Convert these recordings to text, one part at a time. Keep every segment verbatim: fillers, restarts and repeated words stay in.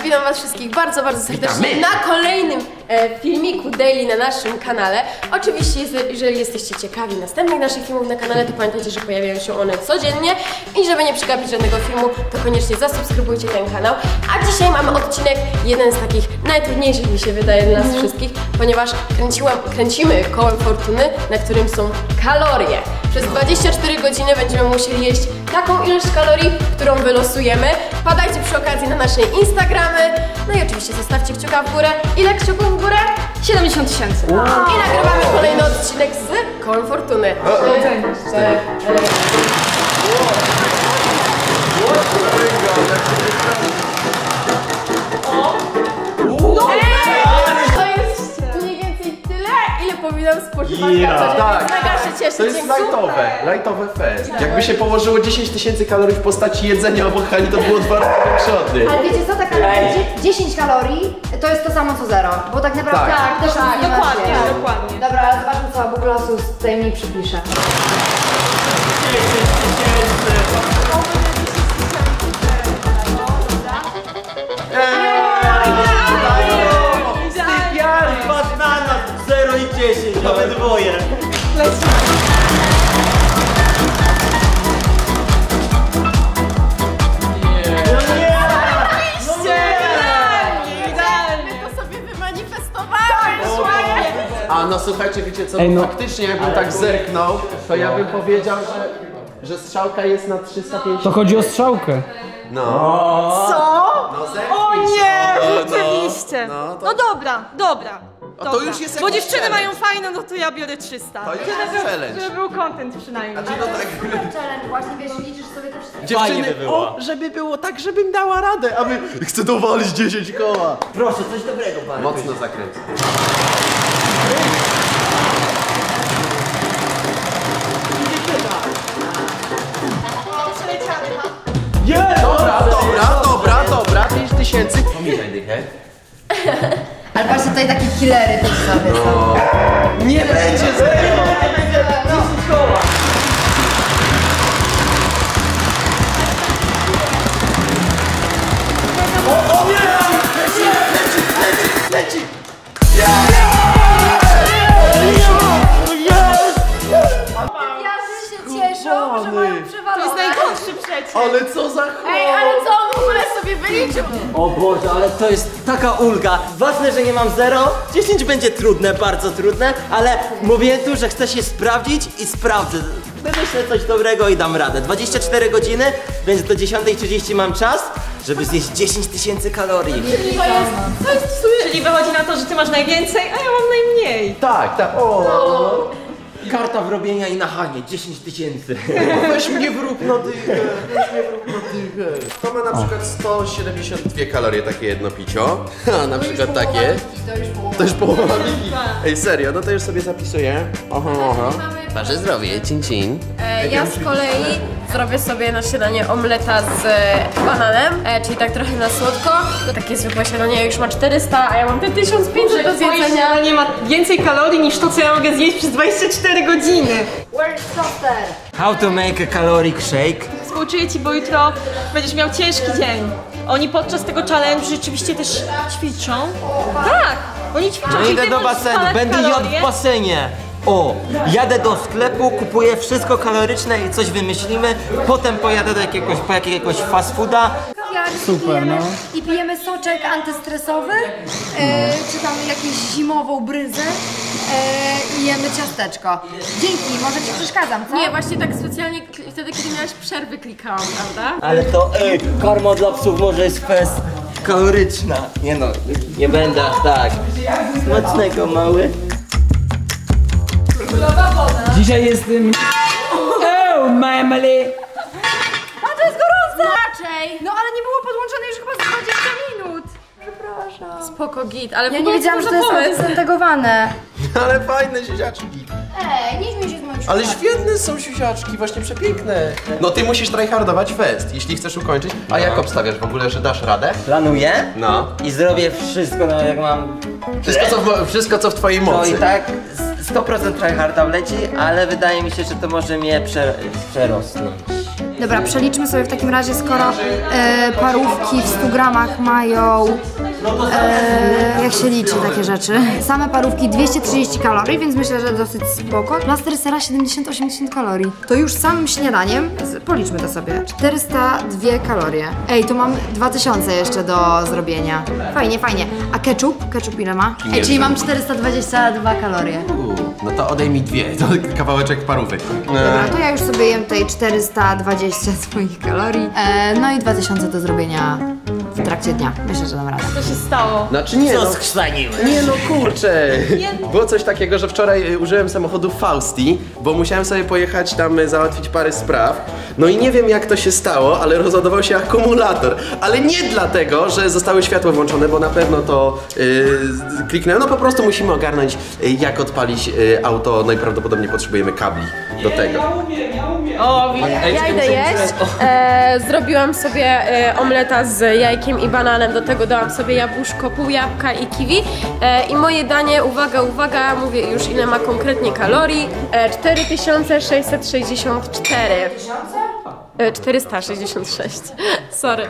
Cześć, witam was wszystkich bardzo, bardzo serdecznie Witamy. na kolejnym e, filmiku daily na naszym kanale. Oczywiście, jeżeli jesteście ciekawi następnych naszych filmów na kanale, to pamiętajcie, że pojawiają się one codziennie i żeby nie przegapić żadnego filmu, to koniecznie zasubskrybujcie ten kanał. A dzisiaj mamy odcinek, jeden z takich najtrudniejszych, mi się wydaje, dla nas mm. wszystkich, ponieważ kręciłam, kręcimy kołem fortuny, na którym są kalorie. Przez dwadzieścia cztery godziny będziemy musieli jeść taką ilość kalorii, którą wylosujemy. Wpadajcie przy okazji na nasze Instagramy. No i oczywiście zostawcie kciuka w górę. Ile kciuków w górę? siedemdziesiąt tysięcy. Wow. I nagrywamy kolejny odcinek z kołem fortuny. Cztery. To jest mniej więcej tyle, ile powinnam spożywać yeah. na co dzień. Tak, mega się cieszę. to jest lightowe, lightowe fest. Jakby się położyło dziesięć tysięcy kalorii w postaci jedzenia obok Hani, to było dwa razy większe od niej. Ale wiecie co, taka dziesięć kalorii to jest to samo co zero, bo tak naprawdę tak, też tak, nie dokładnie, ma dokładnie. Dobra, ale zobaczmy co Google Losus tutaj mi przypisze. zero i dziesięć, obydwoje. A no słuchajcie, wiecie co, Ej, no. faktycznie jakbym tak zerknął, to ja bym powiedział, że, że strzałka jest na trzysta pięćdziesiąt. To chodzi o strzałkę. No. Co? No, o nie, no, rzeczywiście. No, no, to... no dobra, dobra. A dobra. to już jest Bo jakiś dziewczyny challenge. mają fajne, no to ja biorę trzysta. To już żeby, jest challenge. żeby był content przynajmniej. Znaczy, no tak... Challenge, właśnie wiesz, liczysz sobie te wszystkie. Dziewczyny, by było. o, żeby było tak, żebym dała radę, a wy chcę dowalić dziesięć koła. Proszę, coś dobrego, panie. Mocno zakręcę. Yeah! Dobra, dobra, dobra, dobra, pięć tysięcy. Pomijaj dychę. Ale patrzcie, tutaj takie killery też sobie są. Nie będzie zero. dziesięć koła. O, o nie! Leci, leci, leci, leci! Gwiazdy się cieszą, że mają przewalone. To jest najgorszy przecież. Ale co za chłop! Ej, ale co on w ogóle sobie wyliczył? O Boże, ale to jest taka ulga. Ważne, że nie mam zero. dziesięć będzie trudne, bardzo trudne, ale mówię tu, że chcę się sprawdzić i sprawdzę. Wymyślę coś dobrego i dam radę. dwadzieścia cztery godziny, więc do dziesiątej trzydzieści mam czas, żeby zjeść dziesięć tysięcy kalorii. Czyli to jest, to jest w sumie... Czyli wychodzi na to, że ty masz najwięcej, a ja mam najmniej. Tak, tak, o! Karta wrobienia i na Hanie, dziesięć tysięcy. Weź mnie wrób na dychę, weź mnie wrób na dychę. To ma na przykład sto siedemdziesiąt dwie kalorie, takie jedno picio. A na przykład takie. To już połowa. To już połowa migi. Ej, serio, no to już sobie zapisuję. Oho, oho. Wasze zdrowie, cin cin. E, ja z kolei zrobię sobie na śniadanie omleta z e, bananem, e, czyli tak trochę na słodko. To takie zwykłe śniadanie już ma czterysta, a ja mam te tysiąc pięćset do zjedzenia. nie ma więcej kalorii niż to, co ja mogę zjeść przez dwadzieścia cztery godziny. Where's toaster? How to make a caloric shake? Współczuję ci, bo jutro będziesz miał ciężki dzień. Oni podczas tego challenge rzeczywiście też ćwiczą. Tak, oni ćwiczą. No czyli idę ty do możesz basenu, spalać będę jadł kalorie. w basenie. O, jadę do sklepu, kupuję wszystko kaloryczne i coś wymyślimy. Potem pojadę do jakiegoś, po jakiegoś fast fooda. Super, no. I pijemy soczek antystresowy, e, czy tam jakąś zimową bryzę e, i jemy ciasteczko. Dzięki, może ci przeszkadzam, co? Nie, właśnie tak specjalnie kli- wtedy, kiedy miałaś przerwy, klikałam, prawda? Ale to, ej, karma dla psów może jest fest kaloryczna. Nie no, nie będę aż tak. Smacznego, mały. Dzisiaj jest tym... Oh, mamali! A to jest gorące! Raczej! No ale nie było podłączone już chyba za dwadzieścia minut. Przepraszam. Spoko git, ale Ja w nie ogóle wiedziałam, że co to za jest pomysł? zintegrowane. Ale fajne siusiaczki. Ej, nie śmiej się z moim Ale świetne są siusiaczki, właśnie przepiękne. No ty musisz tryhardować fest, jeśli chcesz ukończyć. A jak obstawiasz w ogóle, że dasz radę? Planuję No. i zrobię wszystko, no jak mam... Wszystko co w, wszystko, co w twojej No mocy. i tak sto procent tryharda wleci, ale wydaje mi się, że to może mnie prze, przerosnąć. Dobra, przeliczmy sobie w takim razie, skoro e, parówki w stu gramach mają, e, jak się liczy takie rzeczy, same parówki dwieście trzydzieści kalorii, więc myślę, że dosyć spoko. Plaster sera siedemdziesiąt osiemdziesiąt kalorii. To już samym śniadaniem, z, policzmy to sobie, czterysta dwie kalorie. Ej, tu mam dwa tysiące jeszcze do zrobienia. Fajnie, fajnie. A ketchup? Ketchup ile ma? Ej, czyli mam czterysta dwadzieścia dwa kalorie. U, no to odejmij dwie, to kawałeczek parówek. Dobra, to ja już sobie jem tutaj czterysta dwadzieścia swoich kalorii. E, no i dwa tysiące do zrobienia w trakcie dnia. Myślę, że dam radę. Co się stało? Znaczy nie, Co no, skrzaniłeś? nie no kurczę. Nie. Było coś takiego, że wczoraj y, użyłem samochodu Fausti, bo musiałem sobie pojechać tam y, załatwić parę spraw. No i nie wiem jak to się stało, ale rozładował się akumulator. Ale nie dlatego, że zostały światła włączone, bo na pewno to y, kliknąłem. No po prostu musimy ogarnąć y, jak odpalić y, auto. Najprawdopodobniej potrzebujemy kabli do tego. O, widzę. Ja idę jeść. E, zrobiłam sobie e, omleta z jajkiem i bananem. Do tego dałam sobie jabłuszko, pół jabłka i kiwi. E, I moje danie, uwaga, uwaga, mówię już ile ma konkretnie kalorii. E, cztery tysiące sześćset sześćdziesiąt cztery. E, czterysta sześćdziesiąt sześć. Sorry.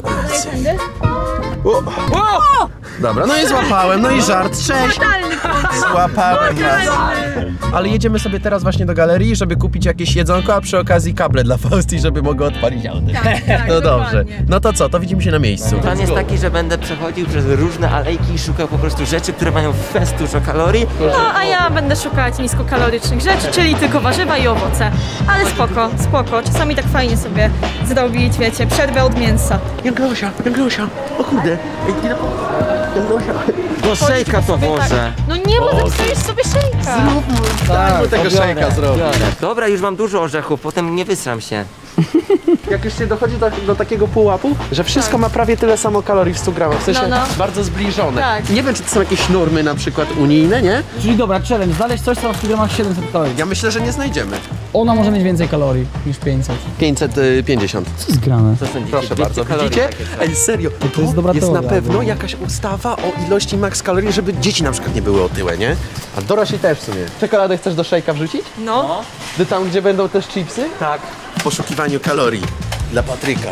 O, o! Dobra, no i złapałem, no i żart, cześć! Złapałem was. Ale jedziemy sobie teraz właśnie do galerii, żeby kupić jakieś jedzonko, a przy okazji kable dla Fausti, żeby mogła odpalić auto. tak, No dobrze, dokładnie. no to co, to widzimy się na miejscu. Plan jest taki, że będę przechodził przez różne alejki i szukał po prostu rzeczy, które mają fest dużo kalorii. No, a ja będę szukać niskokalorycznych rzeczy, czyli tylko warzywa i owoce. Ale spoko, spoko. Czasami tak fajnie sobie zrobić, wiecie, przerwę od mięsa. Janglosia, Janglosia, o kurde, ej, ile... Janglosia. Do szejka to włożę. No nie, bo zapisujesz sobie szejka. Tak, do tego szejka zrobić. Dobra, już mam dużo orzechów, potem nie wysram się. Jak już się dochodzi do, do takiego pułapu, że wszystko ma prawie tyle samo kalorii w stu gramach, w sensie No, no. bardzo zbliżone. Tak. Nie wiem, czy to są jakieś normy na przykład unijne, nie? Czyli dobra, challenge, znaleźć coś, co ma w gramach siedemset kalorii. Ja myślę, że nie znajdziemy. Ona może mieć więcej kalorii niż pięćset. pięćset pięćdziesiąt. Co jest grane? Co sądzicie? Proszę Dwieście bardzo, kalorii widzicie? takie są. Ej, serio, to, jest dobra jest na teoria, pewno bo- jakaś ustawa o ilości max kalorii, żeby dzieci na przykład nie były otyłe, nie? A dorośli też w sumie. Czekoladę chcesz do szejka wrzucić? No. Ty tam, gdzie będą też chipsy? Tak. W poszukiwaniu kalorii dla Patryka.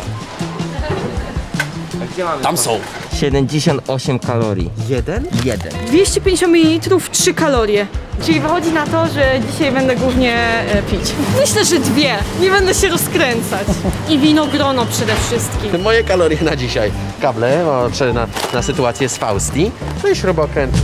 Gdzie mamy? Tam są. siedemdziesiąt osiem kalorii. Jeden? Jeden. dwieście pięćdziesiąt mililitrów, trzy kalorie. Czyli wychodzi na to, że dzisiaj będę głównie e, pić. Myślę, że dwie. Nie będę się rozkręcać. I winogrono przede wszystkim. Moje kalorie na dzisiaj. Kable, o, czy na, na sytuację z Fausti. No i śrubokręt.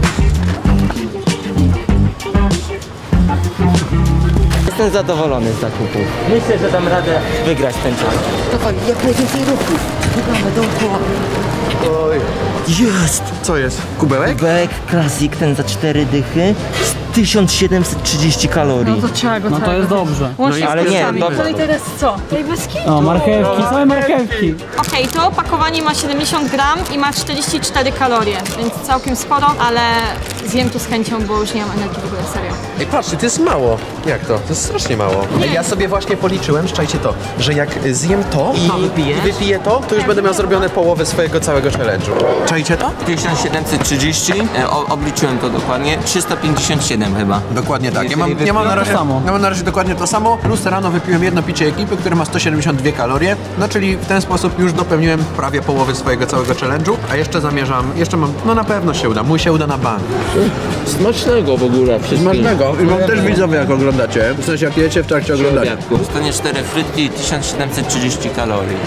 Jestem zadowolony z zakupów. Myślę, że dam radę wygrać ten czas. Dawaj, jak najwięcej ruchów. Biegamy dookoła. Oj. Jest! Co jest? Kubełek? Kubek Classic, ten za cztery dychy, z tysiąc siedemset trzydzieści kalorii. No to trzeba go No to jest dobrze. Łącznie No ale z nie, kostami. dobrze. No i teraz co? Tej bez kitu. O, marchewki, same marchewki. Okej, to opakowanie ma siedemdziesiąt gram i ma czterdzieści cztery kalorie, więc całkiem sporo, ale zjem to z chęcią, bo już nie mam energii w ogóle, serio. Ej, patrzcie, to jest mało. Jak to? To jest strasznie mało. Ej, ja sobie właśnie policzyłem, szczajcie to, że jak zjem to i, To wypijesz? i wypiję to, to już będę miał zrobione połowę swojego całego challenge'u. Czajcie to? tysiąc siedemset trzydzieści, e, o, obliczyłem to dokładnie, trzysta pięćdziesiąt siedem chyba. Dokładnie tak. Ja Jeżeli mam, ja mam na wypiłem razie, to samo. ja mam na razie dokładnie to samo. Plus rano wypiłem jedno picie ekipy, które ma sto siedemdziesiąt dwie kalorie. No czyli w ten sposób już dopełniłem prawie połowy swojego całego challenge'u. A jeszcze zamierzam, jeszcze mam, no na pewno się uda. Mój się uda na bank. Smacznego w ogóle wszystkim. Smacznego. I mam też widzowie jak oglądacie. W sensie jak jecie w trakcie oglądania. Obiadku. Dostanie cztery frytki i tysiąc siedemset trzydzieści kalorii.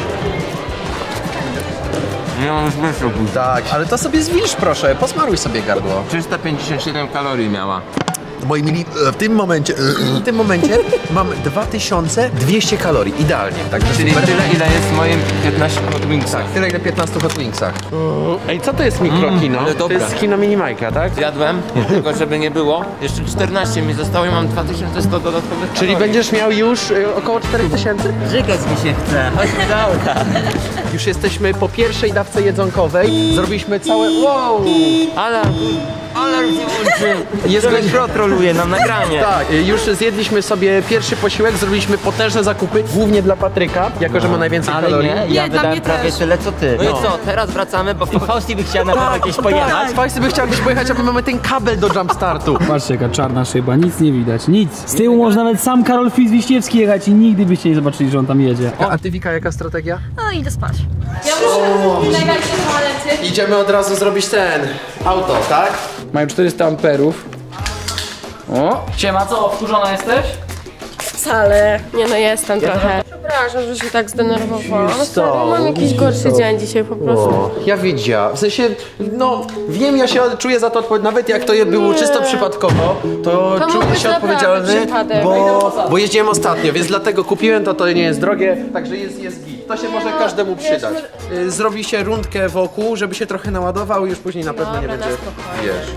Nie mam zmysłu. Tak, ale to sobie zwilż proszę, posmaruj sobie gardło. trzysta pięćdziesiąt siedem kalorii miała. Moi mili, w tym momencie, w tym momencie mam dwa tysiące dwieście kalorii, idealnie, tak? Czyli tyle, ile jest w moim piętnaście hot wingsach. Tyle ile piętnaście hot wingsach. Ej, co to jest mikrokino? ale To dobra. jest kino mini Majka, tak? Zjadłem, tylko żeby nie było. Jeszcze czternaście mi zostało i mam dwa tysiące sto dodatkowych Czyli kalorii. będziesz miał już y, około cztery tysiące? Żygać mi się chce, chodź do auta. Już jesteśmy po pierwszej dawce jedzonkowej. Zrobiliśmy całe... Wow! Ale... alarm się łączy. Jest GoPro troluje nam nagranie. Tak, już zjedliśmy sobie pierwszy posiłek, zrobiliśmy potężne zakupy, głównie dla Patryka, jako że ma najwięcej Ale kalorii. nie, ja Nie, dla wydałem mnie prawie też. tyle co ty. No, No. i co, teraz wracamy, bo Fausti by chciała na pewno jakieś pojechać. Fajnie by chciał gdzieś pojechać, a my mamy ten kabel do jumpstartu. Patrzcie, jaka czarna szyba, nic nie widać, nic. Z tyłu może nawet sam Karol Fizz-Wiśniewski jechać i nigdy byście nie zobaczyli, że on tam jedzie. A ty, Wika, jaka strategia? No idę spać. Ja muszę najbardziej toalety. Idziemy od razu zrobić ten auto, tak? Mają czterysta amperów. O, siema, co, wkurzona jesteś? Wcale. Nie no, jestem trochę. Przepraszam, że się tak zdenerwowałam. Widzisz to, Serio, mam jakiś widzisz gorszy to. dzień dzisiaj po prostu. O, ja wiedziałem. W sensie, no, wiem, ja się czuję za to odpowiedzialny. Nawet jak to je było Nie. czysto przypadkowo, to, To mógł czuję być się naprawdę odpowiedzialny, przypadek. bo, bo jeździłem ostatnio, więc dlatego kupiłem to, to nie jest drogie, także jest, jest git. To się może każdemu przydać. Y, Zrobi się rundkę wokół, żeby się trochę naładował i już później na pewno nie Dobra, na będzie, spokojnie. wiesz.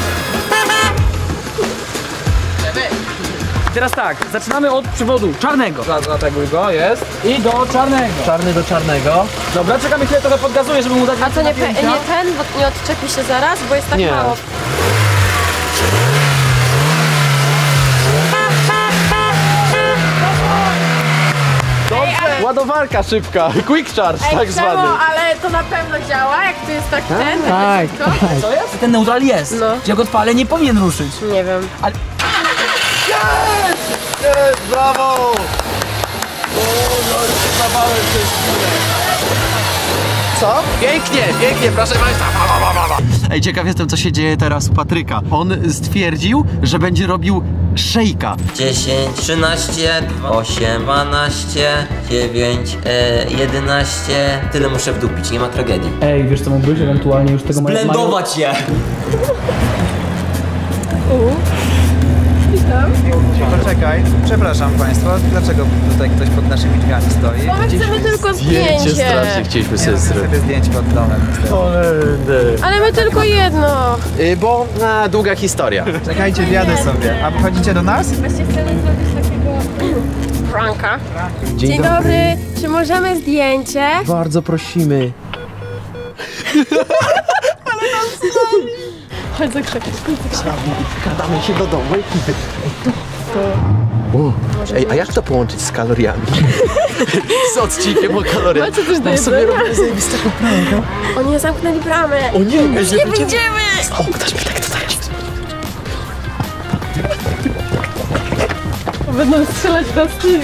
Teraz tak, zaczynamy od przewodu czarnego. Zateguj go, jest. I do czarnego. Czarny do czarnego. Dobra, czekamy chwilę, trochę podgazuję, żeby mu dać A to nie, pe- napięcia. nie ten, bo nie odczepi się zaraz, bo jest tak Nie. mało. Dobrze, ładowarka szybka, quick charge Ej, tak Przemo, zwany. ale to na pewno działa, jak tu jest tak ten, Tak, tak. tak. Co jest? Ten neutral jest. No. Jak odpalę, nie powinien ruszyć. Nie wiem. Jest, brawo! Co? Pięknie, pięknie, proszę Państwa. Ej, ciekaw jestem, co się dzieje teraz u Patryka. On stwierdził, że będzie robił szejka. dziesięć, trzynaście, osiem, dwanaście, dziewięć, e, jedenaście. Tyle muszę wdupić, nie ma tragedii. Ej, wiesz co mógłbyś ewentualnie już tego mają- Blendować je! Poczekaj, przepraszam Państwa, dlaczego tutaj ktoś pod naszymi drzwiami stoi? Bo my chcemy tylko zdjęcie. strasznie chcieliśmy Nie sobie robimy zrobić. sobie zdjęć pod domem. Ale my tylko jedno. Y, Bo na długa historia. Czekajcie, wjadę sobie. A wychodzicie do nas? Właśnie chcemy zrobić takiego pranka. Dzień, dobry. Czy możemy zdjęcie? Bardzo prosimy. Chodź za krzak. Wkradamy się do domu ekipy. O, ej, a jak to połączyć z kaloriami? Z odcinkiem o kaloriach. Macie coś do Mam sobie jedzenia? robię zajebistego pranka. O nie, zamknęli bramę. O nie, nie Nie wyjdziemy. O, ktoś mi tak to jest. Będą strzelać do styli.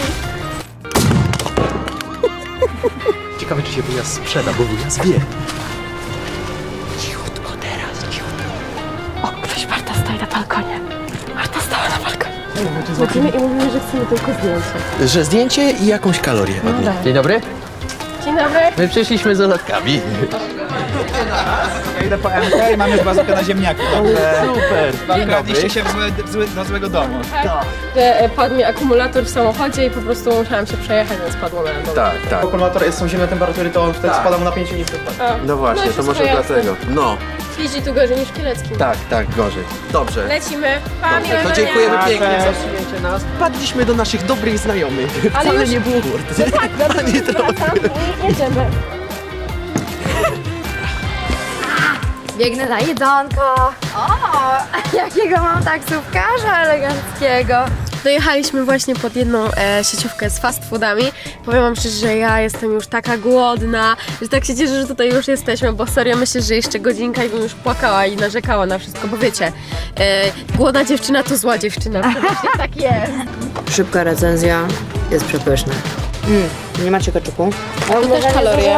Ciekawe, czy się wujas sprzeda, bo wujas wie. Cichutko teraz, cichutko. O, ktoś, Marta stoi na balkonie. Marta stała na balkonie. Chodzimy i mówimy, że chcemy tylko zdjęcie. Że zdjęcie i jakąś kalorię. ładnie. tak. Dzień dobry. Dzień dobry. My przyszliśmy z dodatkami. Ja idę po M K i mamy już bazówkę na ziemniaku. Także Super. wkradliście się w złe, w złe, do złego domu. Że e, padł mi akumulator w samochodzie i po prostu musiałam się przejechać, więc padło na dół. Tak, tak. Akumulator, są zimne temperatury, to on wtedy Tak. spada mu napięcie niż A, No właśnie, i to wszystko może jasne. dlatego. No, Jeździ tu gorzej niż Kieleckim. tak, tak, gorzej. Dobrze. Lecimy. Pa, Dobrze, miłego to dnia. dziękujemy dnia. pięknie za Cześć. przyjęcie nas. Padliśmy do naszych dobrych znajomych. Ale Wcale już- nie było hurt. Tak, nie trochę. Wracam i jedziemy. Biegnę na jedzonko. O, jakiego mam taksówkarza eleganckiego. Dojechaliśmy właśnie pod jedną e, sieciówkę z fast foodami. Powiem wam szczerze, że ja jestem już taka głodna, że tak się cieszę, że tutaj już jesteśmy, bo serio myślę, że jeszcze godzinka i bym już płakała i narzekała na wszystko, bo wiecie, e, głodna dziewczyna to zła dziewczyna. Właśnie tak jest. Szybka recenzja, jest przepyszna. Mm, nie macie keczupu? To też kalorie.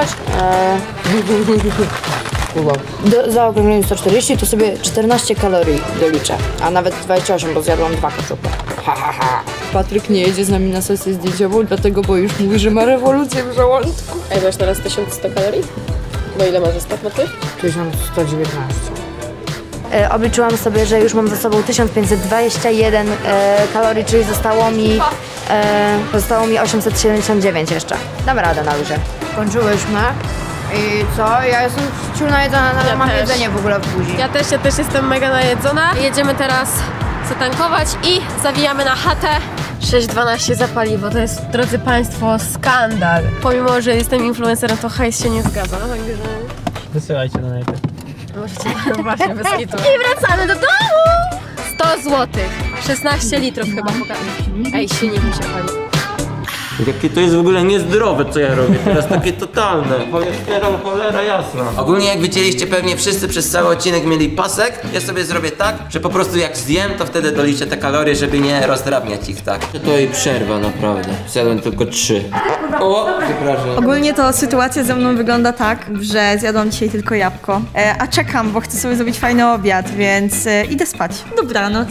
Do, za okrąglenie sto czterdzieści to sobie czternaście kalorii doliczę, a nawet dwadzieścia osiem, bo zjadłam dwa keczupy. Ha, ha, ha. Patryk nie jedzie z nami na sesję zdjęciową, dlatego, bo już mówi, że ma rewolucję w żołądku. Ej, masz teraz tysiąc sto kalorii? Bo ile masz ostatnio ty? tysiąc sto dziewiętnaście. E, obliczyłam sobie, że już mam za sobą tysiąc pięćset dwadzieścia jeden e, kalorii, czyli zostało mi, e, zostało mi osiemset siedemdziesiąt dziewięć jeszcze. Dam radę na luzie. Kończyłyśmy. I co? Ja jestem wciul najedzona, nawet Ja mam też. jedzenie w ogóle w buzi. Ja też, ja też jestem mega najedzona. Jedziemy teraz zatankować i zawijamy na chatę. sześć dwanaście za paliwo, to jest, drodzy Państwo, skandal. Pomimo, że jestem influencerem, to hajs się nie zgadza, także... Wysyłajcie na najpierw. Możecie, właśnie, bez kitu. I wracamy do domu! sto złotych. szesnaście litrów chyba pokażę. Ej, silnik mi się pali. Jakie to jest w ogóle niezdrowe, co ja robię. Teraz takie totalne. Cholesterol, cholera jasna. Ogólnie jak widzieliście, pewnie wszyscy przez cały odcinek mieli pasek. Ja sobie zrobię tak, że po prostu jak zjem, to wtedy doliczę te kalorie, żeby nie rozdrabniać ich tak. To i przerwa naprawdę. Zjadłem tylko trzy. O, przepraszam. Ogólnie to sytuacja ze mną wygląda tak, że zjadłam dzisiaj tylko jabłko. E, a czekam, bo chcę sobie zrobić fajny obiad, więc e, idę spać. Dobranoc.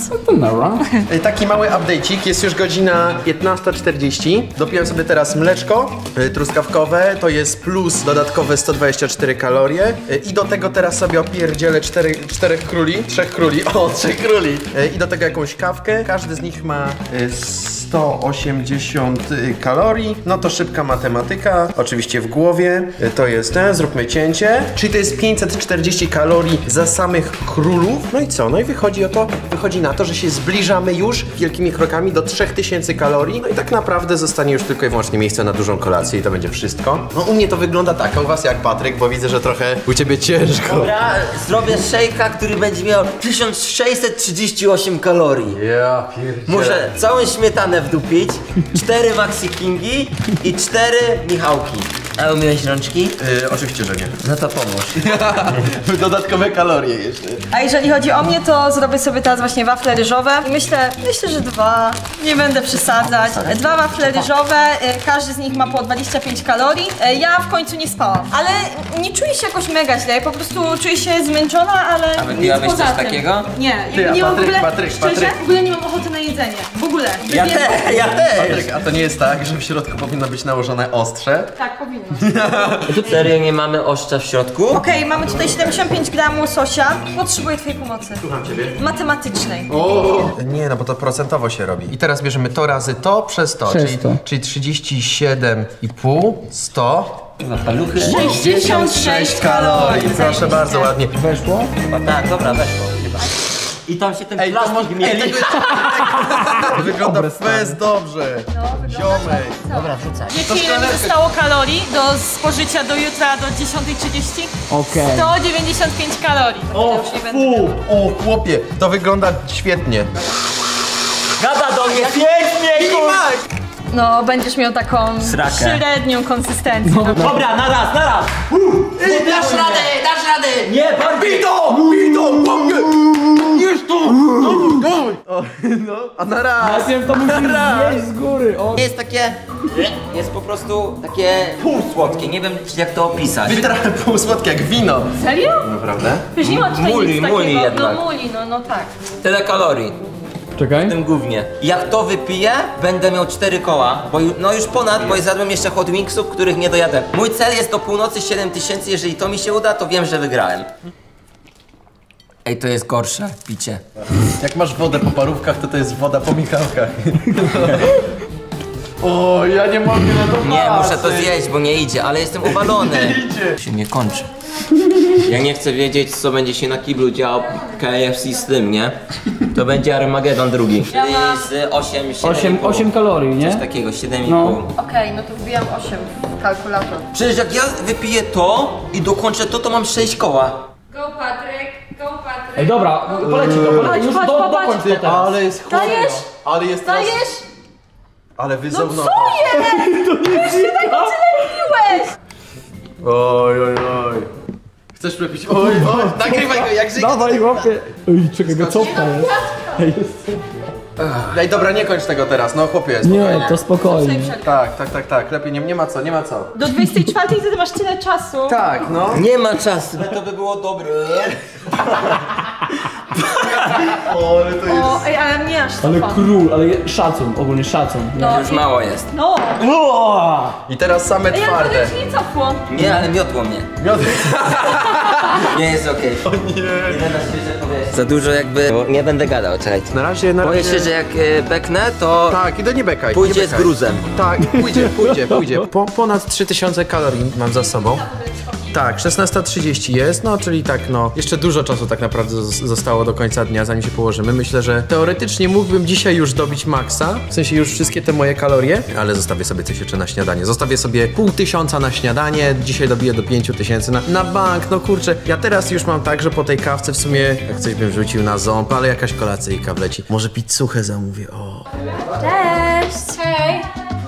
Taki mały update'cik, jest już godzina piętnasta czterdzieści. Dopiłem sobie teraz mleczko y, truskawkowe, to jest plus dodatkowe sto dwadzieścia cztery kalorie y, i do tego teraz sobie opierdzielę cztery, czterech króli, trzech króli, o trzech króli y, i do tego jakąś kawkę. Każdy z nich ma y, sto osiemdziesiąt kalorii, no to szybka matematyka, oczywiście w głowie, y, to jest ten, zróbmy cięcie, czyli to jest pięćset czterdzieści kalorii za samych królów. No i co? No i wychodzi o to, wychodzi na to, że się zbliżamy już wielkimi krokami do trzech tysięcy kalorii, no i tak naprawdę zostanie już tylko i wyłącznie miejsce na dużą kolację i to będzie wszystko. No u mnie to wygląda tak, a u was jak, Patryk, bo widzę, że trochę u ciebie ciężko. Dobra, zrobię szejka, który będzie miał tysiąc sześćset trzydzieści osiem kalorii. Ja pierdzielę. Muszę całą śmietanę wdupić, cztery Maxi Kingi i cztery Michałki. A umyłeś rączki? Yy, oczywiście, że nie. No to pomóż. Dodatkowe kalorie jeszcze. A jeżeli chodzi o mnie, to zrobię sobie teraz właśnie wafle ryżowe. I myślę, myślę, że dwa. Nie będę przesadzać. Dwa wafle ryżowe, każdy z nich ma po dwadzieścia pięć kalorii. Ja w końcu nie spałam, ale nie czuję się jakoś mega źle, po prostu czuję się zmęczona, ale A wypiłabyś nic poza coś tym. takiego? Nie, Ty, nie a mam w Patryk, ogóle, Patryk, szczerze, Patryk. w ogóle nie mam ochoty na jedzenie. W ogóle. Ja Wypiję- też, ja też. Patryk, a to nie jest tak, że w środku powinno być nałożone ostrze? Tak, powinno. Serio nie mamy oszcza w środku? Okej, mamy tutaj siedemdziesiąt pięć gramów łososia. Potrzebuję twojej pomocy. Słucham ciebie. Matematycznej. O! Nie, no bo to procentowo się robi. I teraz bierzemy to razy to przez to, Przez czyli, to. czyli trzydzieści siedem i pół, sto. Za paluchy? sześćdziesiąt sześć kalorii. Proszę bardzo, ładnie. Weszło? O tak, dobra, weszło chyba. I tam się ten Ej, to plastik może... mieli. Wygląda fest dobrze. Ziomek. Dobra, wrzucaj. Wiecie, ile mi zostało kalorii do spożycia do jutra do dziesiątej trzydzieści? Okej. sto dziewięćdziesiąt pięć kalorii. O, Ja już nie będę fu, o chłopie, to wygląda świetnie. Gada do mnie pięknie, kurwa! No, będziesz miał taką Srakę. średnią konsystencję. No. Dobra, na raz, na raz! Dasz radę, dasz radę! Nie, bardziej! Bito! Bito! Łapkę! Jest to! O, no, a na raz! Najpierw to musisz zjeść z góry. O. Jest takie... Jest po prostu takie półsłodkie, nie wiem jak to opisać. Wytra pół słodkie jak wino. Serio? Naprawdę? Przecież nie ma tutaj Muli, nic muli takiego. jednak. No muli, no, no tak. Tyle kalorii Czekaj. w tym gównie. Jak to wypiję, będę miał cztery koła, bo ju, no już ponad, bo zjadłem jeszcze hot wingsów, których nie dojadę. Mój cel jest do północy siedem tysięcy, jeżeli to mi się uda, to wiem, że wygrałem. Ej, to jest gorsze picie. Jak masz wodę po parówkach, to to jest woda po Michałkach. O, ja nie mogę na to Nie, muszę to patrzeć. zjeść, bo nie idzie, ale jestem uwalony. Nie idzie. Się nie kończy. Ja nie chcę wiedzieć, co będzie się na kiblu działo K F C z tym, nie? To będzie Armagedon drugi. Czyli z osiem, siedem osiem, osiem kalorii, nie? Coś takiego, siedem i No. pół. Okej, no to wbijam osiem w kalkulator. Przecież jak ja wypiję to i dokończę to, to mam sześć koła. Go Patryk, go Patryk. Ej, dobra, poleci to, poleci. Już Chodź, do, popatrz. dokończ to teraz. Ale jest chłodno. Dajesz? Ale jest teraz... Dajesz? Ale wyzowno. Co jest? Piłeś! Oj, oj, oj. Chcesz przepić? Oj, oj, nagrywaj go jak żyje. Dawaj, łapie. Ej, czekaj, go cofka jest. Ej, jest. Ej, dobra, nie kończ tego teraz, no chłopie, spokojnie. Nie, to spokojnie. Tak, tak, tak, tak, lepiej nie, nie ma co, nie ma co. Do dwudziestej czwartej ty masz tyle czasu. Tak, no. Nie ma czasu. To by było dobre. O, ale to jest... O, ej, ale nie aż Ale to. król, ale je- szacun, ogólnie szacun. No, Już mało jest. No. I teraz same Ej, ale to twarde. już nie cofło. Nie, ale miotło mnie. Miody. Nie jest okej. O nie. Za dużo jakby... Nie będę gadał, czekajcie. Na razie, na Boję razie... się, że jak e, beknę, to Tak, i to nie bekaj. pójdzie nie z bekaj. gruzem. Tak, pójdzie, pójdzie, pójdzie. Po, ponad trzy tysiące kalorii mam za sobą. Tak, szesnasta trzydzieści jest, no czyli tak no, jeszcze dużo czasu tak naprawdę zos- zostało do końca dnia, zanim się położymy. Myślę, że teoretycznie mógłbym dzisiaj już dobić maksa, w sensie już wszystkie te moje kalorie, ale zostawię sobie coś jeszcze na śniadanie. Zostawię sobie pół tysiąca na śniadanie, dzisiaj dobiję do pięciu tysięcy na, na bank, no kurczę. Ja teraz już mam tak, że po tej kawce w sumie, jak coś bym rzucił na ząb, ale jakaś kolacyjka wleci. Może pizzuchę zamówię, o. Cześć! Hej!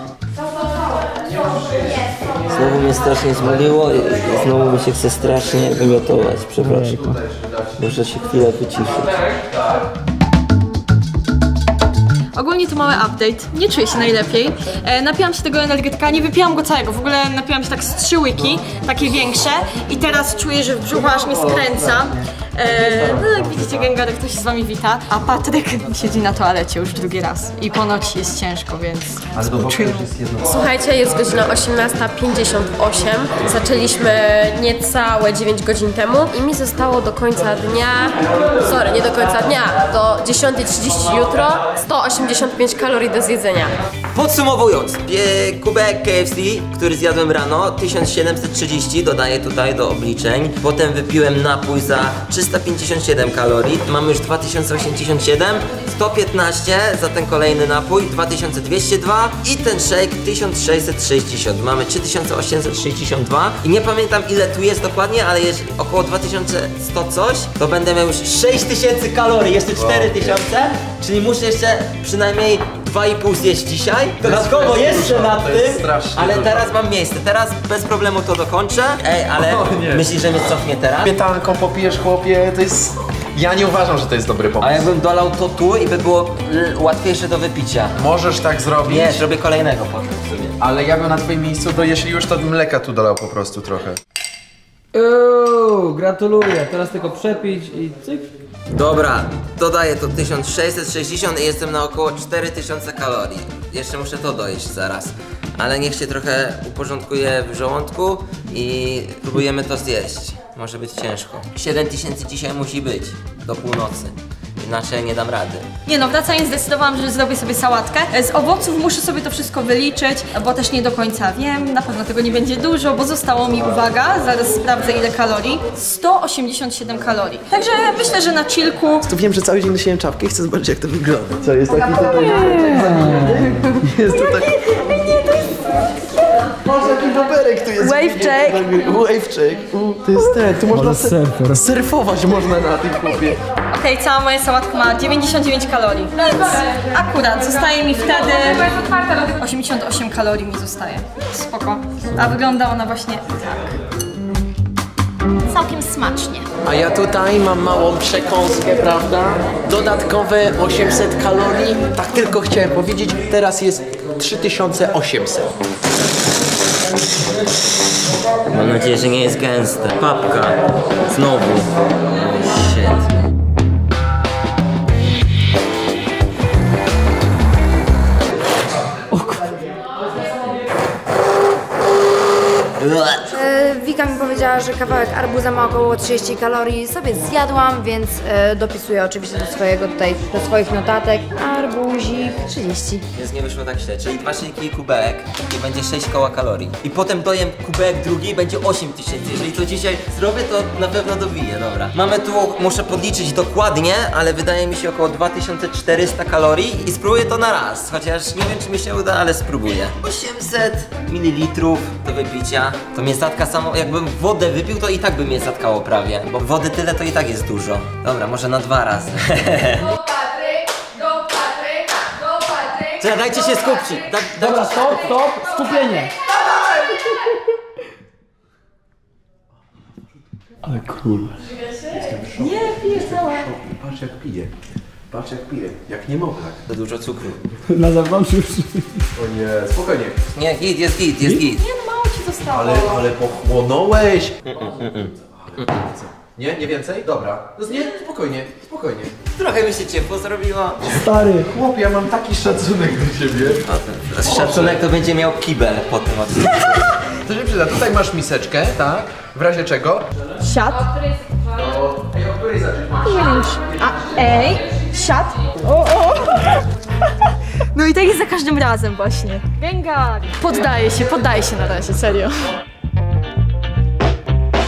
Znowu mnie strasznie zmyliło i znowu mi się chce strasznie wymiotować, przepraszam. Muszę się chwilę wyciszyć. Ogólnie to mały update, nie czuję się najlepiej. E, napiłam się tego energetyka, nie wypiłam go całego, w ogóle napiłam się tak z trzy łyki, takie większe. I teraz czuję, że w brzuchu aż mnie skręca. E, no jak widzicie, gęgarek tu się z wami wita, a Patryk siedzi na toalecie już drugi raz. I ponoć jest ciężko, więc... Ale do boku jest jedno. Słuchajcie, jest godzina osiemnasta pięćdziesiąt osiem. Zaczęliśmy niecałe dziewięć godzin temu i mi zostało do końca dnia, sorry, nie do końca dnia, do dziesiątej trzydzieści jutro sto osiemdziesiąt pięć kalorii do zjedzenia. Podsumowując, pie- kubek K F C, który zjadłem rano, tysiąc siedemset trzydzieści, dodaję tutaj do obliczeń. Potem wypiłem napój za trzysta pięćdziesiąt siedem kalorii, mamy już dwa tysiące osiemdziesiąt siedem, sto piętnaście za ten kolejny napój, dwa tysiące dwieście dwa i ten shake tysiąc sześćset sześćdziesiąt, mamy trzy tysiące osiemset sześćdziesiąt dwa i nie pamiętam ile tu jest dokładnie, ale jest około dwa tysiące sto coś, to będę miał już sześć tysięcy kalorii, jeszcze cztery tysiące, czyli muszę jeszcze przynajmniej dwa i pół zjeść dzisiaj. Dodatkowo jeszcze nad tym, ale teraz mam miejsce, teraz bez problemu to dokończę. Ej, ale myślisz, że mnie cofnie teraz? Śmietanką popijesz, chłopie, to jest... Ja nie uważam, że to jest dobry pomysł. A jakbym dolał to tu i by było l- łatwiejsze do wypicia. Możesz tak zrobić. Nie, zrobię kolejnego potem sobie. Ale ja bym na twoim miejscu, to jeśli już, to mleka tu dolał po prostu trochę. Uuu, gratuluję. Teraz tylko przepić i cyk. Dobra, dodaję to tysiąc sześćset sześćdziesiąt i jestem na około cztery tysiące kalorii. Jeszcze muszę to dojeść zaraz. Ale niech się trochę uporządkuje w żołądku i próbujemy to zjeść. Może być ciężko. siedem tysięcy dzisiaj musi być do północy. Inaczej nie dam rady. Nie no, wracając zdecydowałam, że zrobię sobie sałatkę. Z owoców muszę sobie to wszystko wyliczyć, bo też nie do końca wiem. Na pewno tego nie będzie dużo, bo zostało mi, uwaga, zaraz sprawdzę ile kalorii. sto osiemdziesiąt siedem kalorii. Także myślę, że na chillku. Tu wiem, że cały dzień nosiłem czapkę i chcę zobaczyć, jak to wygląda. Co, jest taki tutaj... Jest to tak... Patrz, jaki boberek tu jest. Wave check. Wave check. U, to jest ten, tu można Może surfer. surfować można na tym chłopie. Okej, okay, cała moja sałatka ma dziewięćdziesiąt dziewięć kalorii, więc akurat zostaje mi wtedy osiemdziesiąt osiem kalorii mi zostaje. Spoko. A wygląda ona właśnie tak. Całkiem smacznie. A ja tutaj mam małą przekąskę, prawda? Dodatkowe osiemset kalorii. Tak tylko chciałem powiedzieć, teraz jest trzy tysiące osiemset. Mam nadzieję, że nie jest gęste. Papka. Znowu. Oh shit. E, Wika mi powiedziała, że kawałek arbuza ma około trzydzieści kalorii. Sobie zjadłam, więc e, dopisuję oczywiście do swojego tutaj, do swoich notatek. Arbuzik trzydzieści. Więc nie wyszło tak źle, czyli dwa szejki i kubek i będzie sześć koła kalorii. I potem dojem kubek drugi i będzie osiem tysięcy. Jeżeli to dzisiaj zrobię, to na pewno dobiję, dobra. Mamy tu, muszę podliczyć dokładnie, ale wydaje mi się około dwa tysiące czterysta kalorii i spróbuję to na raz. Chociaż nie wiem, czy mi się uda, ale spróbuję. osiemset mililitrów do wypicia. To mnie zatka samo, jakbym wodę wypił, to i tak by mnie zatkało prawie. Bo wody tyle to i tak jest dużo. Dobra, może na dwa razy. Czekaj, dajcie się skupić. Da, Dobra, stop, stop, skupienie. Ale kurwa. Nie, pijesz cała. Patrz jak pije. Patrz jak pije. Jak niemowlak. To dużo cukru. Na zewnątrz już. O nie, spokojnie. Nie, git, jest git, jest git. Nie no, mało ci zostało. Ale, ale pochłonąłeś. Nie? Nie więcej? Dobra. Nie, spokojnie, spokojnie. Trochę mi się ciepło zrobiło. Stary. Chłopie, ja mam taki szacunek do ciebie. Szacunek to będzie miał kibel po tym odcinku. To się przyda. Tutaj masz miseczkę, tak? W razie czego? Siad. To... Ej, o której zacząć masz? Nie wiem. A, ej, siad. O, o. No i tak jest za każdym razem właśnie. Gengar. Poddaję się, poddaję się na razie, serio.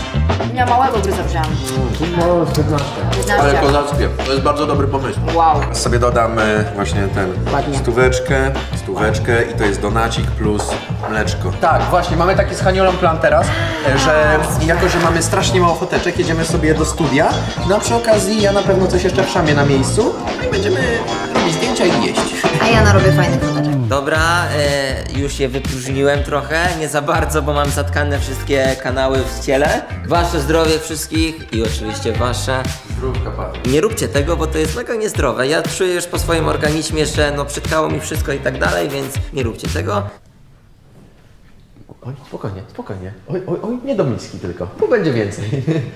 Ja małego gryza wziąłem. No, piętnaście. Ale kozackie. To jest bardzo dobry pomysł. Wow. Sobie dodam e, właśnie ten Ładnie. stóweczkę, stóweczkę i to jest donacik plus mleczko. Tak, właśnie, mamy taki z Haniolą plan teraz, e, że jako, że mamy strasznie mało foteczek, jedziemy sobie do studia, no a przy okazji ja na pewno coś jeszcze wszamię na miejscu i będziemy robić zdjęcia i jeść. A ja narobię fajnych foteczek. Dobra, e, już je wypróżniłem trochę, nie za bardzo, bo mam zatkane wszystkie kanały w ciele. Wasze zdrowie wszystkich i oczywiście wasze. Zdrówka, Patryk. Nie róbcie tego, bo to jest mega niezdrowe. Ja czuję już po swoim organizmie, że no przytkało mi wszystko i tak dalej, więc nie róbcie tego. Oj, spokojnie, spokojnie. Oj, oj, oj, nie do miski tylko. Tu będzie więcej.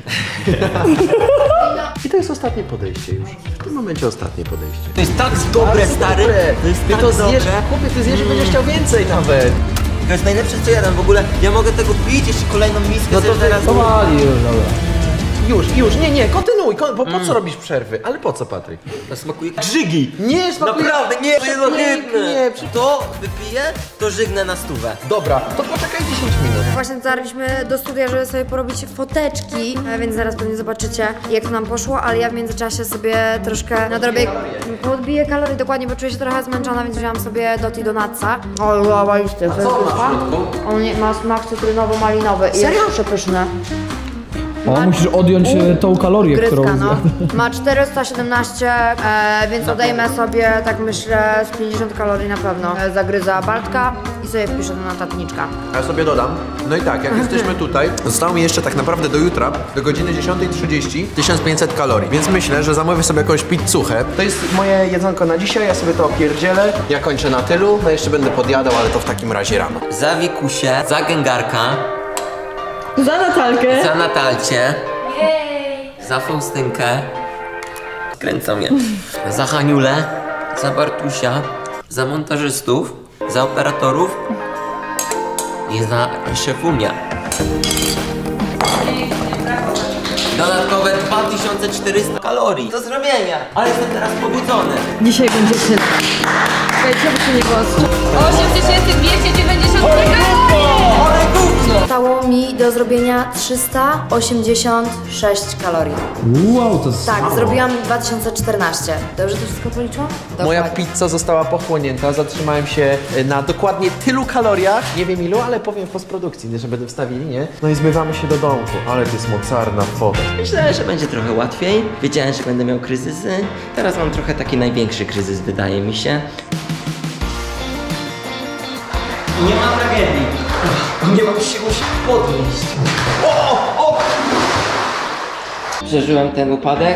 I to jest ostatnie podejście już. W tym momencie ostatnie podejście. To jest tak dobre, stary. To jest Ty tak to zjesz, dobre. chłopie, ty zjesz i będziesz chciał więcej nawet. To jest najlepsze, co jadam w ogóle. Ja mogę tego pić, jeszcze kolejną miskę No to zjeść teraz. Powali już, dobra. Już, już, nie, nie, kontynuuj, kon bo po co robisz przerwy? Ale po co, Patryk? To smakuje grzygi. Nie, smakuje... Naprawdę, nie, to jest ohydne. nie, To wypiję, to żygnę na stówę. Dobra, to poczekaj dziesięć minut. Właśnie dotarliśmy do studia, żeby sobie porobić foteczki, e, więc zaraz pewnie zobaczycie, jak to nam poszło, ale ja w międzyczasie sobie troszkę nadrobię, podbiję kalorii dokładnie, bo czuję się trochę zmęczona, więc wziąłam sobie Doti Donatsa. O, ławalisty, to jest pyszna. On nie- ma smak cytrynowo-malinowy i jest przepyszny. O, musisz odjąć e, tą kalorię, którą... Gryzka, no. Ma czterysta siedemnaście, e, więc odejmę sobie, tak myślę, z pięćdziesiąt kalorii na pewno. E, zagryza Bartka i sobie wpiszę to na notatniczka. A ja sobie dodam. No i tak, jak jesteśmy tutaj, zostało mi jeszcze tak naprawdę do jutra, do godziny dziesiątej trzydzieści, tysiąc pięćset kalorii. Więc myślę, że zamówię sobie jakąś pizzuchę. To jest moje jedzonko na dzisiaj, ja sobie to opierdzielę. Ja kończę na tylu, no jeszcze będę podjadał, ale to w takim razie rano. Za Wikusie, za Gęgarka, Za Natalkę. za Natalcie, za Faustynkę, kręcą mnie, za Haniulę, za Bartusia, za montażystów, za operatorów i za szefunię. Dodatkowe dwa tysiące czterysta kalorii do zrobienia, ale jestem teraz pobudzony. Dzisiaj będzie tyle. Słuchajcie, by się nie było. osiem tysięcy dwieście dziewięćdziesiąt Ale gówno! Zostało mi do zrobienia trzysta osiemdziesiąt sześć kalorii. Wow, to jest... Tak, zrobiłam dwa tysiące czternaście. Dobrze to wszystko policzyłam? Moja Dokładnie. pizza została pochłonięta, zatrzymałem się na dokładnie tylu kaloriach, nie wiem ilu, ale powiem w postprodukcji, że będę wstawili, nie? No i zmywamy się do domku, ale to jest mocarna foda. Myślałem, że będzie trochę łatwiej. Wiedziałem, że będę miał kryzysy. Teraz mam trochę taki największy kryzys, wydaje mi się. Nie ma tragedii. Nie mam siły się podnieść. O, o! Przeżyłem ten upadek.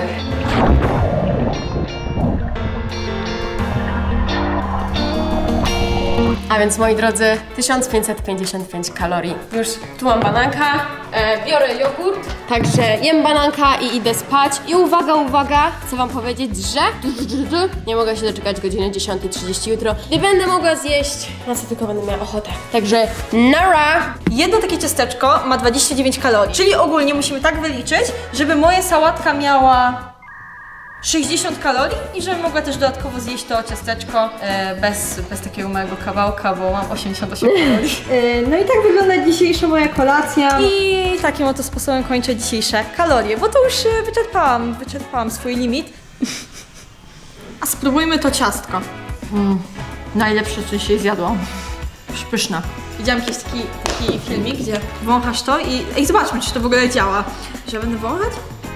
A więc moi drodzy, tysiąc pięćset pięćdziesiąt pięć kalorii. Już tu mam bananka, e, biorę jogurt, także jem bananka i idę spać. I uwaga, uwaga, chcę wam powiedzieć, że nie mogę się doczekać godziny dziesiątej trzydzieści jutro, gdy będę mogła zjeść, na co tylko będę miała ochotę. Także nara! Jedno takie ciasteczko ma dwadzieścia dziewięć kalorii, czyli ogólnie musimy tak wyliczyć, żeby moja sałatka miała sześćdziesiąt kalorii i żebym mogła też dodatkowo zjeść to ciasteczko e, bez, bez takiego małego kawałka, bo mam osiemdziesiąt osiem kalorii. E, no i tak wygląda dzisiejsza moja kolacja. I takim oto sposobem kończę dzisiejsze kalorie, bo to już e, wyczerpałam, wyczerpałam swój limit. A spróbujmy to ciastko. Mm, najlepsze, co dzisiaj zjadłam. Już pyszne. Widziałam jakiś taki, taki filmik, gdzie wąchasz to i... Ej, zobaczmy, czy to w ogóle działa. Że ja będę wąchać?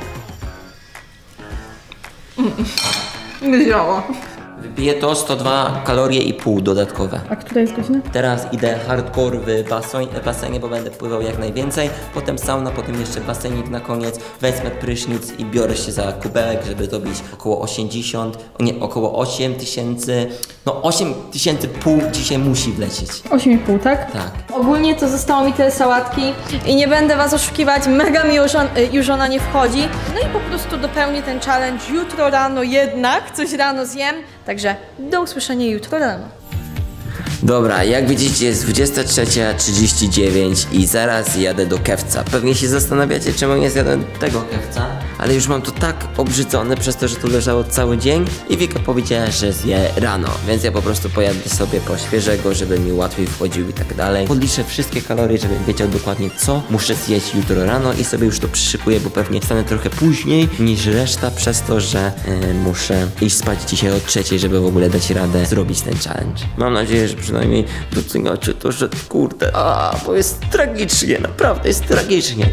Nie działa. Wypiję to sto dwa kalorie i pół dodatkowe. A która jest godzina? Teraz idę hardcore w basen, basenie, bo będę pływał jak najwięcej. Potem sauna, potem jeszcze basenik na koniec. Wezmę prysznic i biorę się za kubełek, żeby zrobić około osiemdziesiąt, nie, około osiem tysięcy. No osiem tysięcy pół dzisiaj musi wlecieć. osiem i pół, tak? Tak. Ogólnie to zostało mi tyle sałatki i nie będę was oszukiwać, mega mi już, on, już ona nie wchodzi. No i po prostu dopełnię ten challenge jutro rano jednak, coś rano zjem. Także do usłyszenia jutro rano. Dobra, jak widzicie jest dwudziesta trzecia trzydzieści dziewięć i zaraz jadę do Kewca. Pewnie się zastanawiacie, czemu nie zjadłem tego Kewca. ale już mam to tak obrzydzone przez to, że tu leżało cały dzień i Wika powiedziała, że zje rano, więc ja po prostu pojadę sobie po świeżego, żeby mi łatwiej wchodził i tak dalej. Podliczę wszystkie kalorie, żebym wiedział dokładnie, co muszę zjeść jutro rano i sobie już to przyszykuję, bo pewnie wstanę trochę później niż reszta przez to, że yy, muszę iść spać dzisiaj o trzeciej, żeby w ogóle dać radę zrobić ten challenge. Mam nadzieję, że przynajmniej doceniacie to, że kurde, a, bo jest tragicznie, naprawdę jest tragicznie.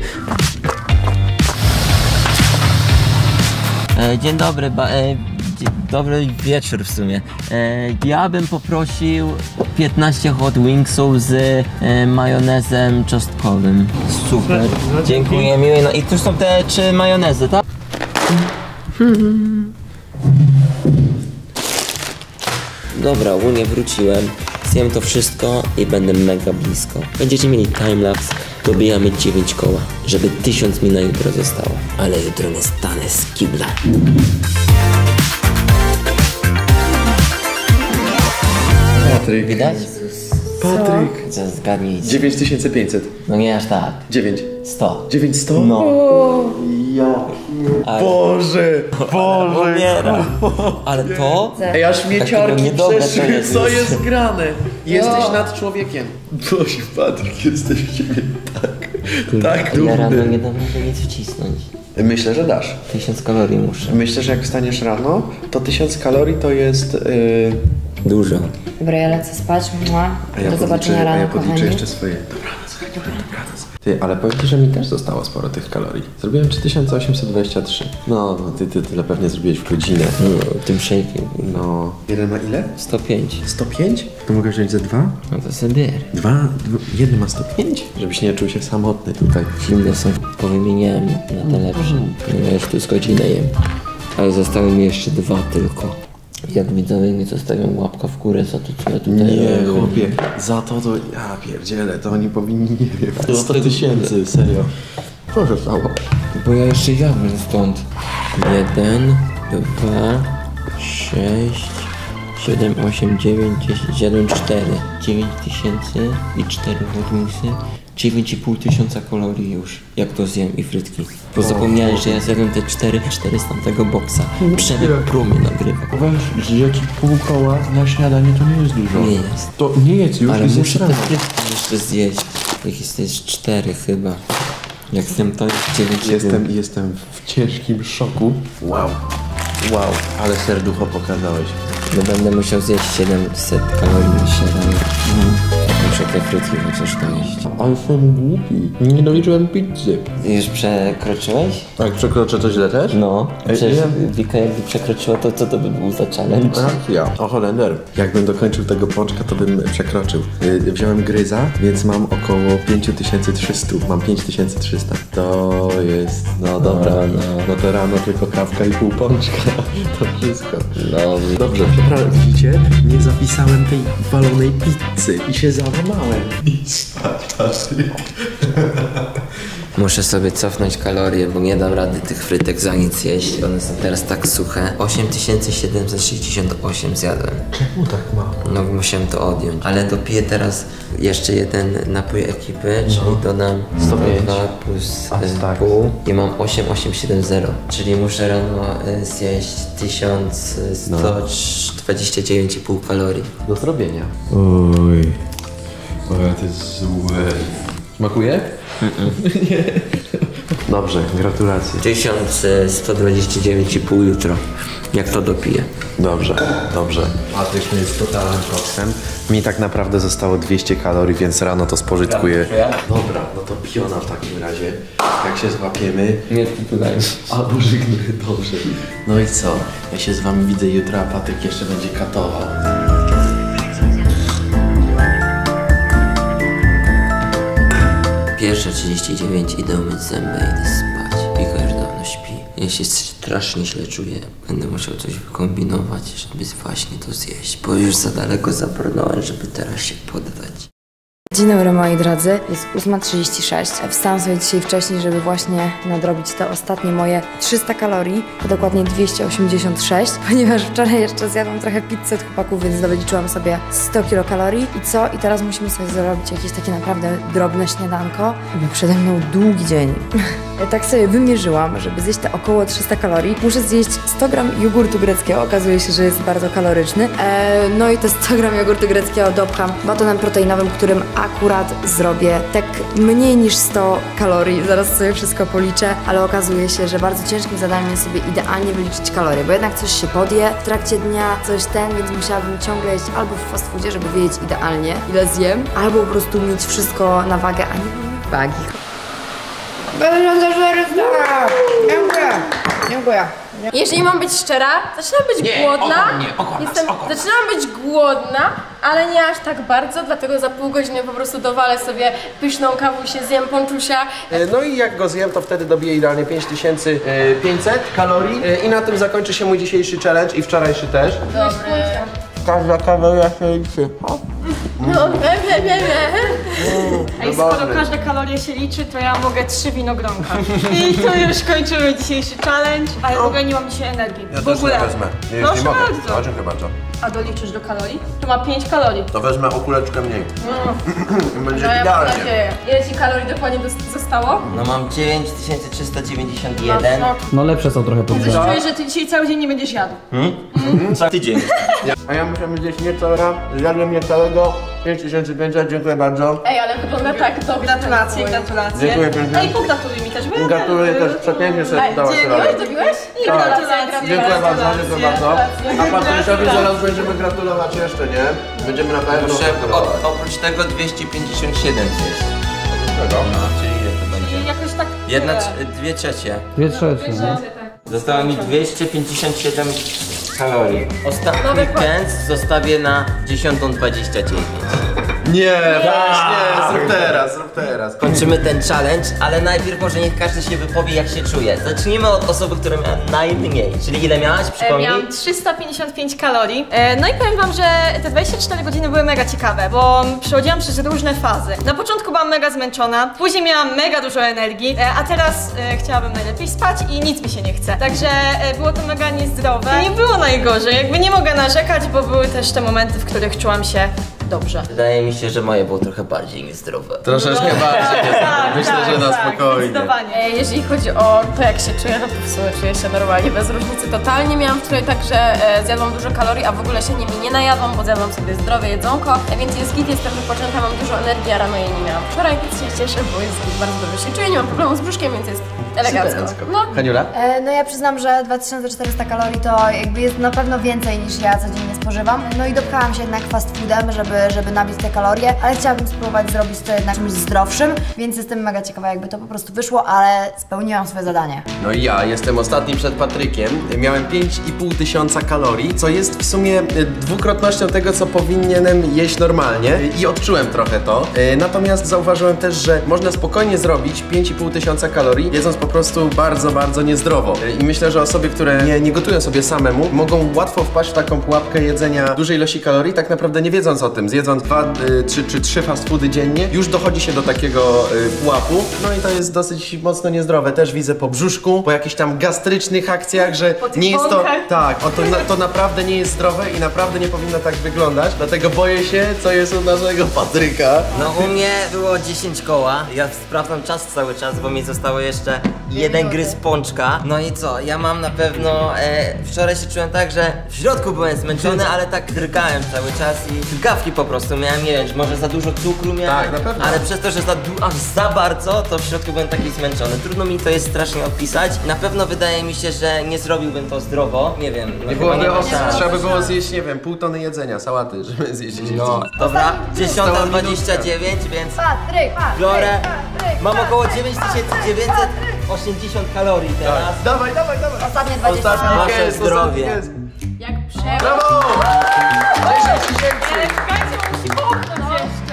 E, dzień dobry, ba, e, dzień dobry wieczór w sumie. E, ja bym poprosił piętnaście hot wingsów z e, majonezem czosnkowym. Super, dziękuję, miłej. No i tu są te trzy majonezy, tak? Dobra, ogólnie wróciłem, zjem to wszystko i będę mega blisko. Będziecie mieli timelapse, dobijamy dziewięć koła, żeby tysiąc mi na jutro zostało. Ale jutro nie stanę z kibla. Patryk. Widać? Patryk. Co, zgadnijcie. dziewięć tysięcy pięćset. No nie aż tak. dziewięć. sto. dziewięć sto? No. Ja. Ale... Boże. Boże. Umieram. Ale to... Ej, aż mieciarki niedobre to przeszły. jest. Co jest grane? Jesteś nad człowiekiem. Boże, Patryk, jesteś w ciebie tak. Tak Ja rano dumny. nie dam rady nic wcisnąć. Myślę, że dasz. Tysiąc kalorii muszę. Myślę, że jak wstaniesz rano, to tysiąc kalorii to jest... Yy... Dużo. Dobra, ja lecę spać, mua. A ja Do zobaczenia podliczę, a rano, ja podliczę kochani. jeszcze swoje. Dobranoc, Haniu, dobranoc. Ty, ale powiem ci, że mi też zostało sporo tych kalorii. Zrobiłem trzy tysiące osiemset dwadzieścia trzy. No, no ty, ty tyle pewnie zrobiłeś w godzinę. No, tym shakiem. No. Jeden ma ile? sto pięć. sto pięć? To mogę wziąć ze dwa? No to sobie. Dwa? Dwa jeden ma sto pięć? Żebyś nie czuł się samotny tutaj. Inne są, powymieniałem na te lepsze. No ja już tu z godzinę jem. Ale zostały mi jeszcze dwa tylko. Jak widzowie nie zostawią łapka w górę za to, co ja tutaj Nie, robię. chłopie, za to to, ja pierdzielę, to oni powinni, nie wiem, sto tysięcy, serio. Co się stało? Bo ja jeszcze jadłem stąd. Jeden, dwa, sześć, siedem, osiem, dziewięć, dziesięć, jeden, cztery. dziewięć tysięcy i cztery hot wingsy. dziewięć i pół tysiąca kalorii już, jak to zjem i frytki. Bo zapomniałem, że ja zjadłem te cztery, cztery z tamtego boksa. Przemek prómy nagrywa. Weź, zjedz pół koła na śniadanie, to nie jest dużo. Nie jest. To nie jedz już, Ale i zjedz muszę te rano. frytki jeszcze zjeść. Jak jest, to jest cztery chyba. Jak jestem to jest dziewięć. Jestem, jestem w ciężkim szoku. Wow, wow, ale serducho pokazałeś. No będę musiał zjeść siedemset kalorii na śniadanie. Muszę te frytki chociaż dojeść. Ale jestem głupi, nie doliczyłem pizzy. Już przekroczyłeś? A jak przekroczę, to źle też? No. Ej, Przecież ja- Wika jakby przekroczyła, to co to by był za challenge? Ach, ja. O Holender. Jakbym dokończył tego pączka, to bym przekroczył. Yy, wziąłem gryza, więc mam około pięć tysięcy trzysta. Mam pięć tysięcy trzysta. To jest, no dobra. no. No to rano tylko kawka i pół pączka. To wszystko. No, Dobrze, przepraszam, widzicie? Nie zapisałem tej walonej pizzy i się załamałem. I muszę sobie cofnąć kalorie, bo nie dam rady tych frytek za nic jeść. One są teraz tak suche. osiem tysięcy siedemset sześćdziesiąt osiem zjadłem. czemu tak mało? No musiałem to odjąć. Ale dopiję teraz jeszcze jeden napój ekipy, czyli dodam sto pięć. dwa plus A, e, tak. pół i mam osiem tysięcy osiemset siedemdziesiąt. Czyli muszę rano e, zjeść tysiąc sto dwadzieścia dziewięć i pół kalorii. Do zrobienia. Oj. Oj, to jest złe. Smakuje? Nie. Dobrze, gratulacje. tysiąc sto dwadzieścia dziewięć i pół jutro. Jak to dopiję. Dobrze, dobrze. Patryk jest totalnym koksem. Mi tak naprawdę zostało dwieście kalorii, więc rano to spożytkuję. Dobra, no to piona w takim razie. Jak się złapiemy. Nie, tutaj. Albo żygny, dobrze. No i co? Ja się z wami widzę jutro, a Patryk jeszcze będzie katował. Pierwsza trzydzieści dziewięć, idę umyć zęby, idę spać. Wika już dawno śpi. Ja się strasznie źle czuję. Będę musiał coś wykombinować, żeby właśnie to zjeść. Bo już za daleko zabrnąłem, żeby teraz się poddać. Dzień dobry moi drodzy, jest ósma trzydzieści sześć. Wstałam sobie dzisiaj wcześniej, żeby właśnie nadrobić te ostatnie moje trzysta kalorii, a dokładnie dwieście osiemdziesiąt sześć, ponieważ wczoraj jeszcze zjadłam trochę pizzy od chłopaków, więc doliczyłam sobie sto kilokalorii. I co? I teraz musimy sobie zrobić jakieś takie naprawdę drobne śniadanko, bo przede mną długi dzień. Ja tak sobie wymierzyłam, żeby zjeść te około trzysta kalorii, muszę zjeść sto gram jogurtu greckiego, okazuje się, że jest bardzo kaloryczny. Eee, no i te sto gram jogurtu greckiego dopcham batonem proteinowym, którym akurat zrobię tak mniej niż sto kalorii. Zaraz sobie wszystko policzę, ale okazuje się, że bardzo ciężkim zadaniem jest sobie idealnie wyliczyć kalorie, bo jednak coś się podje w trakcie dnia, coś ten, więc musiałabym ciągle jeść albo w fast foodzie, żeby wiedzieć idealnie, ile zjem, albo po prostu mieć wszystko na wagę, a nie mieć wagi. Dziękuję. Dziękuję. Jeżeli mam być szczera, zaczynam być Nie, głodna. oko mnie, oko Jestem, nas, oko nas. zaczynam być głodna, ale nie aż tak bardzo, dlatego za pół godziny po prostu dowalę sobie pyszną kawusię, zjem ponczusia. E, No i jak go zjem, to wtedy dobiję idealnie pięć tysięcy pięćset kalorii e, i na tym zakończy się mój dzisiejszy challenge i wczorajszy też. Dobry. Każda kaloria się liczy. No, nie, nie, nie. Ej, skoro każda kaloria się liczy, to ja mogę trzy winogronka. I to już kończymy dzisiejszy challenge, ale w ogóle nie mam dzisiaj energii. Ja w też ogóle. nie wezmę. Nie, już Proszę nie mogę. bardzo. No, dziękuję bardzo. A doliczysz do kalorii? To ma pięć kalorii. To wezmę o kuleczkę mniej. Będzie No ja mam idealnie. nadzieję. Ile ci kalorii dokładnie dos- zostało? No mam dziewięć tysięcy trzysta dziewięćdziesiąt jeden. No, No lepsze są trochę pod Coś czuję, że ty dzisiaj cały dzień nie będziesz jadł. Co tydzień. A ja muszę zjeść nieco, zjadłem niecałego. pięć tysięcy pięćset, dziękuję bardzo. Ej, ale wygląda tak dobrze. Gratulacje, gratulacje. Dziękuję pięknie. Ej, pogratuluj mi też, bo Gratuluję też, przepięknie sobie Ej, dałaś dziękuję, radę. zrobiłeś? I gratulacje. Dziękuję bardzo, dziękuję bardzo. A Patrysiowi zaraz będziemy gratulować jeszcze, nie? Będziemy na pewno Muszę gratulować. od, oprócz tego dwieście pięćdziesiąt siedem zjeść. Czego? No, czyli ile to będzie? I jakoś tak Jedna, tyle. trze- dwie trzecie. Dwie trzecie, no. Zostało mi dwieście pięćdziesiąt siedem kalorii. Ostatni Nowy kład. pędz zostawię na dziesiątą dwadzieścia dziewięć. Nie, weź, nie, zrób teraz, zrób teraz. Kończymy ten challenge, ale najpierw może niech każdy się wypowie, jak się czuje. Zacznijmy od osoby, która miała najmniej. Czyli ile miałaś? E, Przypomnij. Miałam trzysta pięćdziesiąt pięć kalorii. E, no i powiem wam, że te dwadzieścia cztery godziny były mega ciekawe, bo przechodziłam przez różne fazy. Na początku byłam mega zmęczona, później miałam mega dużo energii, e, a teraz e, chciałabym najlepiej spać i nic mi się nie chce. Także e, było to mega niezdrowe. I nie było najgorzej, jakby nie mogę narzekać, bo były też te momenty, w których czułam się dobrze. Wydaje mi się, że moje było trochę bardziej niezdrowe. Troszeczkę bardziej. Myślę, że na spokojnie. Zdecydowanie. E, Jeżeli chodzi o to, jak się czuję, no to w sumie czuję się normalnie, bez różnicy totalnie. Miałam wczoraj tak, że e, zjadłam dużo kalorii, a w ogóle się nimi nie najadłam, bo zjadłam sobie zdrowe jedzonko, e, więc jest git, jestem wypoczęta, mam dużo energii, a rano jej nie miałam wczoraj, więc się cieszę, bo jest git, bardzo dobrze się czuję, nie mam problemu z brzuszkiem, więc jest elegancko. No. Haniula? E, no ja przyznam, że dwa tysiące czterysta kalorii to jakby jest na pewno więcej niż ja codziennie spożywam. No i dopchałam się jednak fast foodem, żeby, żeby nabić te kalorie, ale chciałabym spróbować zrobić to jednak czymś zdrowszym, więc jestem mega ciekawa, jakby to po prostu wyszło, ale spełniłam swoje zadanie. No i ja jestem ostatni przed Patrykiem. Miałem pięć i pół tysiąca kalorii, co jest w sumie y, dwukrotnością tego, co powinienem jeść normalnie y, i odczułem trochę to. Y, Natomiast zauważyłem też, że można spokojnie zrobić pięć i pół tysiąca kalorii, jedząc po prostu bardzo, bardzo niezdrowo. Y, I myślę, że osoby, które nie, nie gotują sobie samemu, mogą łatwo wpaść w taką pułapkę jedzenia dużej ilości kalorii, tak naprawdę nie wiedząc o tym. Zjedząc dwa y, czy, czy trzy fast foody dziennie, już dochodzi się do takiego y, pułapu. No i to jest dosyć mocno niezdrowe. Też widzę po brzuszku, po jakichś tam gastrycznych akcjach, że Po tych nie jest to... bąkach. Tak, o, to, na, to naprawdę nie jest zdrowe i naprawdę nie powinno tak wyglądać. Dlatego boję się, co jest u naszego Patryka. No u mnie było dziesięć koła. Ja sprawdzam czas cały czas, bo mi zostało jeszcze jeden gryz pączka. No i co? Ja mam na pewno... E, wczoraj się czułem tak, że w środku byłem zmęczony, ale tak drgałem cały czas i drgawki po prostu miałem, nie wiem, czy może za dużo cukru miałem. Tak, na pewno. Ale przez to, że za, du- aż za bardzo, to w środku byłem taki zmęczony. Trudno mi to jest strasznie opisać. Na pewno wydaje mi się, że nie zrobiłbym to zdrowo. Nie wiem. No Nie chyba byłoby nie ma os- szans. trzeba by było zjeść, nie wiem, pół tony jedzenia, sałaty, żeby zjeść dziesięć. No, dobra, dziesiąta dwadzieścia dziewięć, więc Patryk, Patryk, Florę, Patryk, mam Patryk, około dziewięć tysięcy dziewięćset osiemdziesiąt kalorii teraz. Dawaj, dawaj, dawaj. Ostatnie dwadzieścia Ostatni Wasze gest, ostatni zdrowie. gest. Jak przebrać. Brawo! dziesięć tysięcy! Ale czekajcie, bo musi połknąć jeszcze. Nie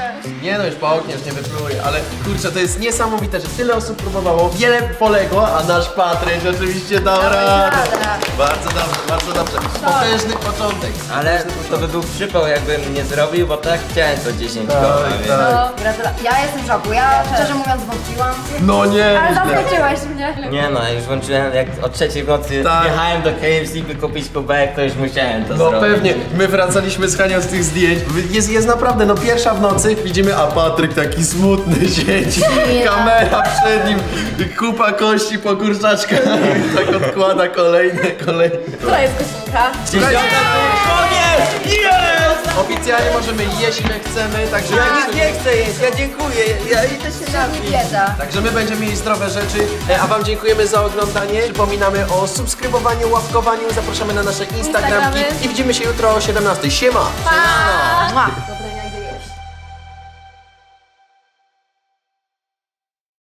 Nie no, już połkniesz, nie wypluję, ale kurczę, to jest niesamowite, że tyle osób próbowało, wiele poległo, a nasz Patryk oczywiście dał radę. Bardzo dobrze, bardzo dobrze. Potężny początek. Ale to by był przypał, jakbym nie zrobił, bo tak chciałem co dziesięć koła. No, gratulacje. Ja jestem w szoku, ja szczerze mówiąc wątpiłam. No nie. Ale zaskoczyłeś mnie. Nie no, już włączyłem, jak o trzeciej w nocy Tak. jechałem do K F C, by kupić kubek, to już musiałem to No zrobić. pewnie, my wracaliśmy z Hanią z tych zdjęć. Jest, jest naprawdę, no pierwsza w nocy widzimy, a Patryk taki smutny siedzi, kamera przed nim, kupa kości po kurczaczkach, tak odkłada kolejne, kolejne. Która jest godzinka? Koniec! Jest! Oficjalnie możemy jeść ile chcemy, także, Ja nic nie chcę jeść, ja dziękuję, ja idę się Nie napić. bieda. także my będziemy mieli zdrowe rzeczy, e, a wam dziękujemy za oglądanie. Przypominamy o subskrybowaniu, łapkowaniu, zapraszamy na nasze Instagramki Instagramy. i widzimy się jutro o siedemnastej. Siema! Mua.